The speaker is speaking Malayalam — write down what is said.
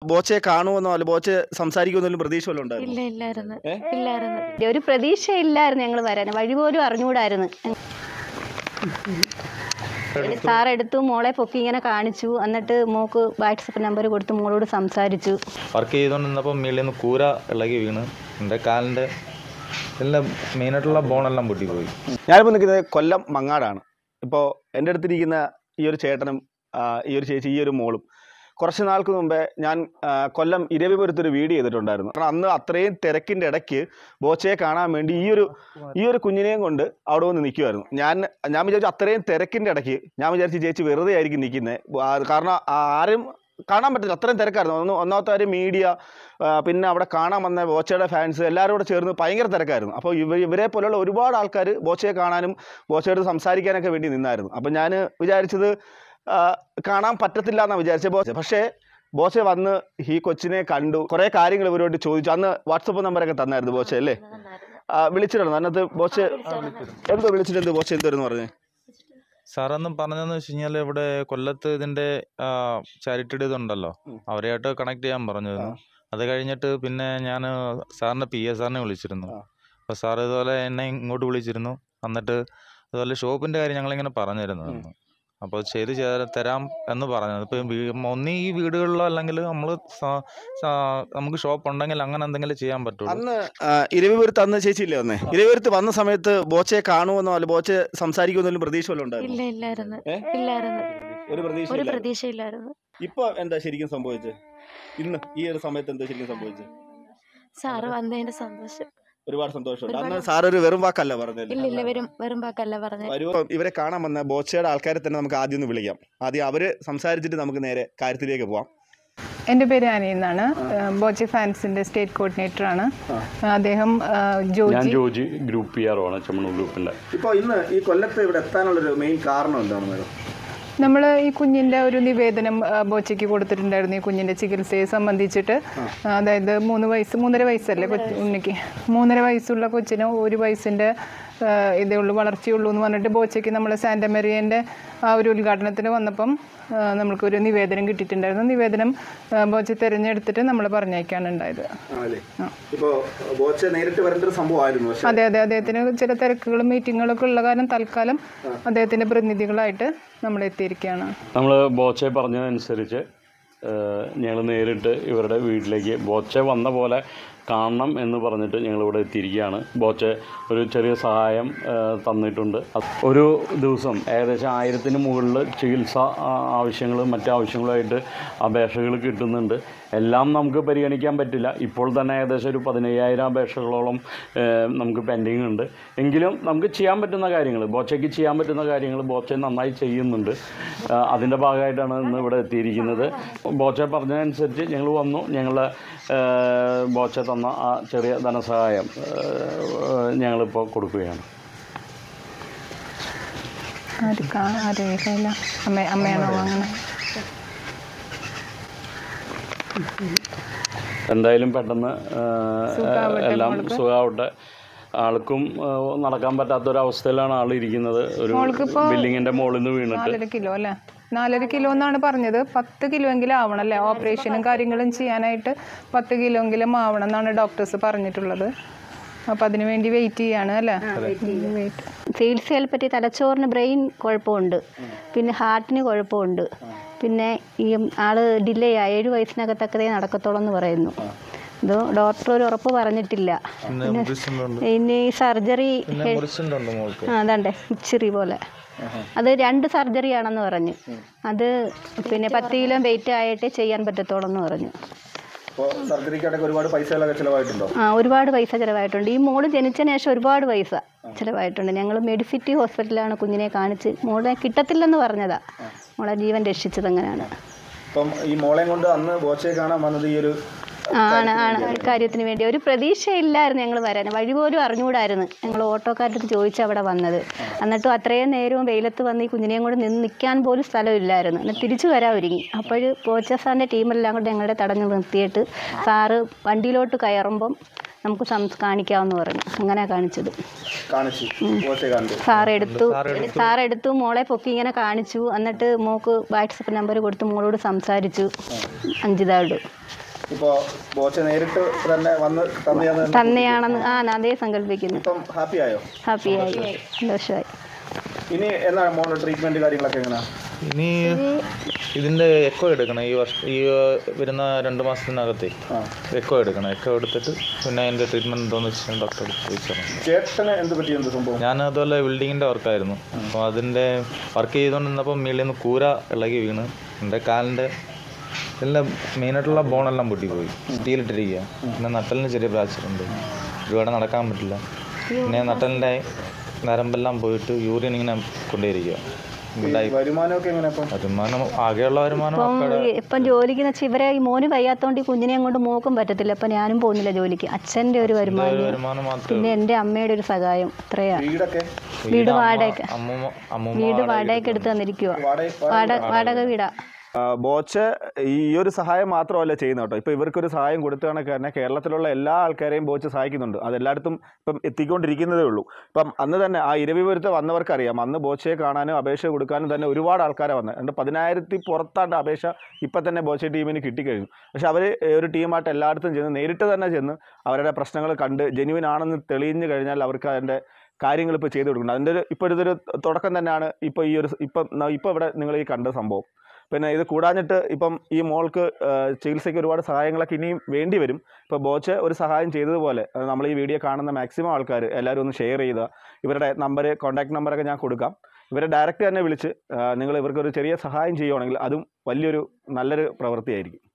ബോച്ചയെ കാണുമെന്നോ അല്ല ബോച്ചെ സംസാരിക്കുമെന്നോ പ്രതീക്ഷ വല്ലതും ഉണ്ടായിരുന്നു? ഇല്ലായിരുന്നു. ഒരു പ്രതീക്ഷ ഇല്ലായിരുന്നു ഞങ്ങൾ വരാൻ. വഴി പോലും അറിഞ്ഞുകൂടായിരുന്നു. സാറെടുത്തു മോളെ പൊക്കി ഇങ്ങനെ കാണിച്ചു. എന്നിട്ട് മോക്ക് വാട്സപ്പ് നമ്പർ കൊടുത്ത് മോളോട് സംസാരിച്ചു. വർക്ക് ചെയ്തുകൊണ്ടിരുന്നപ്പോൾ മേളിൽ നിന്ന് കൂര ഇളകി വീണ് എൻ്റെ കാലിൻ്റെ എല്ലാം മെയിനായിട്ടുള്ള ബോണെല്ലാം പൊട്ടിപ്പോയി. ഞാനിപ്പോൾ നിൽക്കുന്നത് കൊല്ലം മങ്ങാടാണ്. ഇപ്പോൾ എൻ്റെ അടുത്തിരിക്കുന്ന ഈ ഒരു ചേട്ടനും ഈ ഒരു ചേച്ചി ഈ ഒരു മോളും കുറച്ച് നാൾക്ക് മുമ്പേ ഞാൻ കൊല്ലം ഇരവിപുരത്തൊരു വീഡിയോ ചെയ്തിട്ടുണ്ടായിരുന്നു. കാരണം അന്ന് അത്രയും തിരക്കിൻ്റെ ഇടയ്ക്ക് ബോച്ചയെ കാണാൻ വേണ്ടി ഈ ഒരു കുഞ്ഞിനെയും കൊണ്ട് അവിടെ വന്ന് നിൽക്കുമായിരുന്നു. ഞാൻ വിചാരിച്ചു അത്രയും തിരക്കിൻ്റെ ഇടയ്ക്ക് ഞാൻ വിചാരിച്ചു ചേച്ചി വെറുതെ ആയിരിക്കും നിൽക്കുന്നത്. കാരണം ആരും കാണാൻ പറ്റില്ല, അത്രയും തിരക്കായിരുന്നു. ഒന്നാമത്തെ കാര്യം മീഡിയ, പിന്നെ അവിടെ കാണാൻ വന്ന ബോച്ചയുടെ ഫാൻസ് എല്ലാവരും കൂടെ ചേർന്ന് ഭയങ്കര തിരക്കായിരുന്നു. അപ്പോൾ ഇവരെ പോലെയുള്ള ഒരുപാട് ആൾക്കാർ ബോച്ചയെ കാണാനും ബോച്ചയോട് സംസാരിക്കാനൊക്കെ വേണ്ടി നിന്നായിരുന്നു. അപ്പം ഞാൻ വിചാരിച്ചത് കാണാൻ പറ്റത്തില്ല എന്നാണ് വിചാരിച്ചത്. പക്ഷേ ബോച്ചെ വന്ന് ഈ കൊച്ചിനെ കണ്ടു, കുറേ കാര്യങ്ങൾ ഇവരോട് ചോദിച്ചു. അന്ന് വാട്സപ്പ് നമ്പറൊക്കെ തന്നായിരുന്നു ബോച്ചെ അല്ലേ? വിളിച്ചിട്ടുണ്ട്. അതിനകത്ത് ബോച്ചെ എന്തോ വിളിച്ചിട്ട് ബോച്ചെ എന്തോന്ന് പറഞ്ഞേ? സാറൊന്നും പറഞ്ഞതെന്ന് വെച്ച് കഴിഞ്ഞാൽ ഇവിടെ കൊല്ലത്ത് ഇതിൻ്റെ ചാരിറ്റി ഇതുണ്ടല്ലോ, അവരെയായിട്ട് കണക്ട് ചെയ്യാൻ പറഞ്ഞിരുന്നു. അത് കഴിഞ്ഞിട്ട് പിന്നെ ഞാൻ സാറിൻ്റെ PA സാറിനെ വിളിച്ചിരുന്നു. അപ്പോൾ സാർ ഇതുപോലെ എന്നെ ഇങ്ങോട്ട് വിളിച്ചിരുന്നു. എന്നിട്ട് അതുപോലെ ഷോപ്പിൻ്റെ കാര്യം ഞങ്ങളിങ്ങനെ പറഞ്ഞിരുന്നു. അപ്പോൾ ചെയ്ത് തരാം എന്ന് പറഞ്ഞത്. ഇപ്പം ഒന്നീ ഈ വീടുകളിലോ അല്ലെങ്കിൽ നമുക്ക് ഷോപ്പ് ഉണ്ടെങ്കിൽ അങ്ങനെ എന്തെങ്കിലും ചെയ്യാൻ പറ്റുള്ളൂ. അന്ന് ഇരവിപുരത്ത് അന്ന് ചേച്ചിയില്ലേ വന്നേ? ഇരവിപുരത്ത് വന്ന സമയത്ത് ബോച്ചയെ കാണുമെന്നോ അല്ല ബോച്ചെ സംസാരിക്കുമെന്നോ പ്രതീക്ഷ വല്ലതും ഉണ്ടായിരുന്നു? ഇല്ലായിരുന്നു. ഒരു പ്രതീക്ഷയില്ലായിരുന്നു. ഇപ്പൊ എന്താ ശരിക്കും സംഭവിച്ചത്? ഇന്ന് ഈ ഒരു സമയത്ത് എന്താ ശരിക്കും സംഭവിച്ചത്? സാറ് വന്നതിന്റെ സന്തോഷം, ഒരുപാട് സന്തോഷമുണ്ട്. അന്ന് സാർ ഒരു വെറും വാക്കല്ല പറഞ്ഞത്. ഇല്ല, വെറും വാക്കല്ല പറഞ്ഞത്. ഇവരെ കാണാൻ വന്ന ബോച്ചയുടെ ആൾക്കാരെ തന്നെ നമുക്ക് ആദ്യം ഒന്ന് വിളിക്കാം. ആദ്യം അവര് സംസാരിച്ചിട്ട് നമുക്ക് നേരെ കാര്യത്തിലേക്ക് പോവാം. എൻ്റെ പേര് ആനി എന്നാണ്. ബോച്ചെ ഫാൻസിൻ്റെ സ്റ്റേറ്റ് കോർഡിനേറ്ററാണ് അദ്ദേഹം. ജോജി ഗ്രൂപ്പ് PR ആണ്, ചെമ്മണ്ണൂർ ഗ്രൂപ്പിൻ്റെ. ഇപ്പോൾ ഇന്ന് ഈ കൊല്ലത്ത് ഇവിടെ എത്താനുള്ളൊരു മെയിൻ കാരണം എന്താണ് മേഡം? നമ്മൾ ഈ കുഞ്ഞിൻ്റെ ഒരു നിവേദനം ബോച്ചയ്ക്ക് കൊടുത്തിട്ടുണ്ടായിരുന്നു. ഈ കുഞ്ഞിൻ്റെ ചികിത്സയെ സംബന്ധിച്ചിട്ട്. അതായത് 3 വയസ്സല്ലേ ഉണ്ണിക്ക്? 3.5 വയസ്സുള്ള കൊച്ചിന് 1 വയസ്സിൻ്റെ ഇതേ ഉള്ളൂ, വളർച്ചയുള്ളൂ എന്ന് പറഞ്ഞിട്ട് ബോച്ചയ്ക്ക് നമ്മൾ സാന്റമരിയൻ്റെ ആ ഒരു ഉദ്ഘാടനത്തിന് വന്നപ്പം നമ്മൾക്കൊരു നിവേദനം കിട്ടിയിട്ടുണ്ടായിരുന്നു. നിവേദനം ബോച്ച തിരഞ്ഞെടുത്തിട്ട് നമ്മൾ പറഞ്ഞേക്കാണ് ഉണ്ടായത്. അതെ, അദ്ദേഹത്തിന് ചില തിരക്കുകളും മീറ്റിങ്ങുകളൊക്കെ ഉള്ള കാരണം തൽക്കാലം അദ്ദേഹത്തിൻ്റെ പ്രതിനിധികളായിട്ട് നമ്മൾ എത്തിയിരിക്കുകയാണ്. നമ്മൾ ബോച്ചെ പറഞ്ഞതനുസരിച്ച് ഞങ്ങൾ നേരിട്ട് ഇവരുടെ വീട്ടിലേക്ക് ബോച്ചെ വന്ന പോലെ കാണണം എന്ന് പറഞ്ഞിട്ട് ഞങ്ങളിവിടെ എത്തിയിരിക്കുകയാണ്. ബോച്ചെ ഒരു ചെറിയ സഹായം തന്നിട്ടുണ്ട്. ഒരു ദിവസം ഏകദേശം 1000-ന് മുകളിൽ ചികിത്സ ആവശ്യങ്ങളും മറ്റു ആവശ്യങ്ങളുമായിട്ട് അപേക്ഷകൾ കിട്ടുന്നുണ്ട്. എല്ലാം നമുക്ക് പരിഗണിക്കാൻ പറ്റില്ല. ഇപ്പോൾ തന്നെ ഏകദേശം ഒരു 15,000 അപേക്ഷകളോളം നമുക്ക് പെൻഡിങ് ഉണ്ട്. എങ്കിലും നമുക്ക് ചെയ്യാൻ പറ്റുന്ന കാര്യങ്ങൾ, ബോച്ചയ്ക്ക് ചെയ്യാൻ പറ്റുന്ന കാര്യങ്ങൾ ബോച്ചെ നന്നായി ചെയ്യുന്നുണ്ട്. അതിൻ്റെ ഭാഗമായിട്ടാണ് ഇന്ന് ഇവിടെ എത്തിയിരിക്കുന്നത്. ബോച്ചെ പറഞ്ഞതനുസരിച്ച് ഞങ്ങൾ വന്നു. ഞങ്ങൾ ബോച്ചെ തന്ന ആ ചെറിയ ധനസഹായം ഞങ്ങളിപ്പോൾ കൊടുക്കുകയാണ്. എന്തായാലും പെട്ടെന്ന് എല്ലാം സുഖമാവട്ടെ. ആൾക്കും നടക്കാൻ പറ്റാത്തൊരവസ്ഥയിലാണ് ആളിരിക്കുന്നത്. ഒരു ബിൽഡിങ്ങിൻ്റെ മുകളിൽ നിന്ന് വീണിട്ട് 4.5 കിലോ എന്നാണ് പറഞ്ഞത്. 10 കിലോ എങ്കിലും ആവണം അല്ലേ? ഓപ്പറേഷനും കാര്യങ്ങളും ചെയ്യാനായിട്ട് 10 കിലോ എങ്കിലും ആവണം എന്നാണ് ഡോക്ടേഴ്സ് പറഞ്ഞിട്ടുള്ളത്. അപ്പം അതിനു വേണ്ടി വെയിറ്റ് ചെയ്യാണ് അല്ലേ? ചികിത്സയെ പറ്റി തലച്ചോറിന് ബ്രെയിൻ കുഴപ്പമുണ്ട്, പിന്നെ ഹാർട്ടിന് കുഴപ്പമുണ്ട്, പിന്നെ ഈ ആള് ഡിലേ 7 വയസ്സിനകത്തൊക്കെ നടക്കത്തോളം എന്ന് പറയുന്നു. ഇത് ഡോക്ടർ ഒരു ഉറപ്പ് പറഞ്ഞിട്ടില്ല. ഇനി സർജറി അതാണ്ടേ ഇച്ചിരി പോലെ അത് 2 സർജറിയാണെന്ന് പറഞ്ഞു. അത് പിന്നെ 10 കിലോ വെയിറ്റ് ആയിട്ടേ ചെയ്യാൻ പറ്റത്തോളം എന്ന് പറഞ്ഞു. ഒരുപാട് പൈസ ചിലവായിട്ടുണ്ട്. ഈ മോള് ജനിച്ചതിന് ശേഷം ഒരുപാട് പൈസ ചിലവായിട്ടുണ്ട്. ഞങ്ങൾ മെഡിസിറ്റി ഹോസ്പിറ്റലാണ് കുഞ്ഞിനെ കാണിച്ച് മോളെ കിട്ടത്തില്ലെന്ന് പറഞ്ഞതാ. മോളെ ജീവൻ രക്ഷിച്ചത് അങ്ങനെയാണ്. ഈ മോളെ കൊണ്ട് അന്ന് ബോച്ചയെ കാണാൻ വന്നത് ഈ ഒരു ആണ് കാര്യത്തിന് വേണ്ടി. ഒരു പ്രതീക്ഷയില്ലായിരുന്നു ഞങ്ങൾ വരാൻ. വഴി പോലും അറിഞ്ഞുകൂടായിരുന്നു. ഞങ്ങൾ ഓട്ടോക്കാരുടെ ചോദിച്ചാൽ അവിടെ വന്നത്. എന്നിട്ടും അത്രയും നേരവും വെയിലത്ത് വന്ന് ഈ കുഞ്ഞിനെയും കൂടെ നിൽക്കാൻ പോലും സ്ഥലമില്ലായിരുന്നു. എന്നിട്ട് തിരിച്ചു വരാൻ ഒരുങ്ങി. അപ്പോൾ ബോച്ച സാറിൻ്റെ ടീമെല്ലാം കൂടെ ഞങ്ങളുടെ തടഞ്ഞു നിർത്തിയിട്ട് സാറ് വണ്ടിയിലോട്ട് കയറുമ്പം നമുക്ക് കാണിക്കാമെന്ന് പറഞ്ഞു. അങ്ങനെ കാണിച്ചത്. സാറെടുത്തു മോളെ പൊക്കി ഇങ്ങനെ കാണിച്ചു. എന്നിട്ട് മോക്ക് വാട്സപ്പ് നമ്പർ കൊടുത്ത് മോളോട് സംസാരിച്ചു, അഞ്ജിതയോട്. ഇപ്പോൾ ബോച്ച നേരിട്ട് തന്നെ വന്ന് തന്നെയാണെന്ന് അതേ സങ്കല്പിക്കുന്നു. ഇപ്പം ഹാപ്പിയായോ? ഹാപ്പിയായി, സന്തോഷമായി. ഇനി എന്നാണ് മോളുടെ ട്രീറ്റ്മെൻറ്റ് കാര്യങ്ങളൊക്കെ എങ്ങനെയാണ്? ഇനി ഇതിൻ്റെ എക്കോ എടുക്കണം. ഈ വരുന്ന 2 മാസത്തിനകത്ത് എക്കോ എടുക്കണം. എക്കോ എടുത്തിട്ട് പിന്നെ അതിൻ്റെ ട്രീറ്റ്മെൻറ്റ് എന്തോന്ന് വെച്ചാൽ ഡോക്ടർ ചോദിച്ചാൽ. ചേട്ടന് എന്ത് പറ്റി, എന്ത് സംഭവം? ഞാൻ അതുപോലെ ബിൽഡിങ്ങിൻ്റെ വർക്കായിരുന്നു. അപ്പോൾ അതിൻ്റെ വർക്ക് ചെയ്തുകൊണ്ടിരുന്നപ്പോൾ മേളിൽ നിന്ന് കൂര ഇളകി വീണ് എൻ്റെ കാലിൻ്റെ എല്ലാം മെയിനായിട്ടുള്ള ബോണെല്ലാം പൊട്ടിപ്പോയി. സ്റ്റീലിട്ടിരിക്കുക. പിന്നെ നട്ടലിന് ചെറിയ ഫ്രാക്ചറുണ്ട്. ഒരുപാട് നടക്കാൻ പറ്റില്ല. പിന്നെ നട്ടലിൻ്റെ നരമ്പെല്ലാം പോയിട്ട് യൂറിൻ ഇങ്ങനെ കൊണ്ടേയിരിക്കുക. വരുമാനം ആകെയുള്ള വരുമാനം ഇപ്പം ജോലിക്ക് വെച്ചാൽ ഇവരെ ഈ മോന് വയ്യാത്തോണ്ട് ഈ കുഞ്ഞിനെയും കൊണ്ട് മോക്കും പറ്റത്തില്ല. അപ്പം ഞാനും പോകുന്നില്ല ജോലിക്ക്. അച്ഛൻ്റെ ഒരു വരുമാനം, പിന്നെ എൻ്റെ അമ്മയുടെ ഒരു സഹായം, അത്രയാ. വീട് വാടകയ്ക്ക് എടുത്ത് തന്നിരിക്കുക. വാടക വീടാ. ബോച്ച ഈ ഒരു സഹായം മാത്രമല്ല ചെയ്യുന്നത് കേട്ടോ. ഇപ്പോൾ ഇവർക്കൊരു സഹായം കൊടുത്ത കണക്ക് തന്നെ കേരളത്തിലുള്ള എല്ലാ ആൾക്കാരെയും ബോച്ച സഹായിക്കുന്നുണ്ട്. അതെല്ലായിടത്തും ഇപ്പം എത്തിക്കൊണ്ടിരിക്കുന്നതേ ഉള്ളൂ. ഇപ്പം അന്ന് തന്നെ ആ ഇരവിപുരത്ത് വന്നവർക്കറിയാം, അന്ന് ബോച്ചയെ കാണാനും അപേക്ഷ കൊടുക്കാനും തന്നെ ഒരുപാട് ആൾക്കാരെ വന്നത്. എൻ്റെ 10,000 പുറത്താണ്ട് അപേക്ഷ ഇപ്പം തന്നെ ബോച്ച ടീമിന് കിട്ടിക്കഴിഞ്ഞു. പക്ഷെ അവർ ഒരു ടീമായിട്ട് എല്ലായിടത്തും ചെന്ന് നേരിട്ട് തന്നെ ചെന്ന് അവരുടെ പ്രശ്നങ്ങൾ കണ്ട് ജെന്യുവിൻ ആണെന്ന് തെളിഞ്ഞു കഴിഞ്ഞാൽ അവർക്ക് അതിൻ്റെ കാര്യങ്ങൾ ഇപ്പോൾ ചെയ്തു കൊടുക്കുന്നുണ്ട്. അതിൻ്റെ ഇതൊരു തുടക്കം തന്നെയാണ് ഇപ്പോൾ ഇപ്പോൾ ഇവിടെ നിങ്ങൾ ഈ കണ്ട സംഭവം. പിന്നെ ഇത് കൂടാഞ്ഞിട്ട് ഇപ്പം ഈ മോൾക്ക് ചികിത്സയ്ക്ക് ഒരുപാട് സഹായങ്ങളൊക്കെ ഇനിയും വേണ്ടി വരും. ഇപ്പോൾ ബോച്ച ഒരു സഹായം ചെയ്തതുപോലെ നമ്മൾ ഈ വീഡിയോ കാണുന്ന മാക്സിമം ആൾക്കാർ എല്ലാവരും ഒന്ന് ഷെയർ ചെയ്യുക. ഇവരുടെ കോൺടാക്ട് നമ്പറൊക്കെ ഞാൻ കൊടുക്കാം. ഇവരെ ഡയറക്റ്റ് തന്നെ വിളിച്ച് നിങ്ങൾ ഇവർക്കൊരു ചെറിയ സഹായം ചെയ്യുവാണെങ്കിൽ അതും നല്ലൊരു പ്രവൃത്തിയായിരിക്കും.